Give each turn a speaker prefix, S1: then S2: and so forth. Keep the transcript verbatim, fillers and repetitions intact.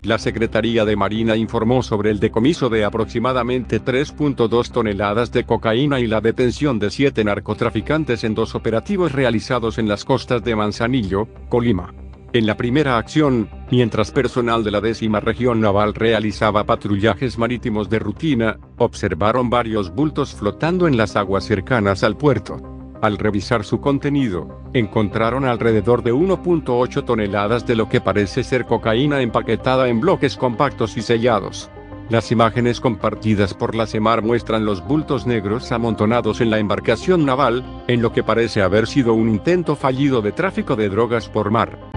S1: La Secretaría de Marina informó sobre el decomiso de aproximadamente tres punto dos toneladas de cocaína y la detención de siete narcotraficantes en dos operativos realizados en las costas de Manzanillo, Colima. En la primera acción, mientras personal de la décima región naval realizaba patrullajes marítimos de rutina, observaron varios bultos flotando en las aguas cercanas al puerto. Al revisar su contenido, encontraron alrededor de uno punto ocho toneladas de lo que parece ser cocaína empaquetada en bloques compactos y sellados. Las imágenes compartidas por la CEMAR muestran los bultos negros amontonados en la embarcación naval, en lo que parece haber sido un intento fallido de tráfico de drogas por mar.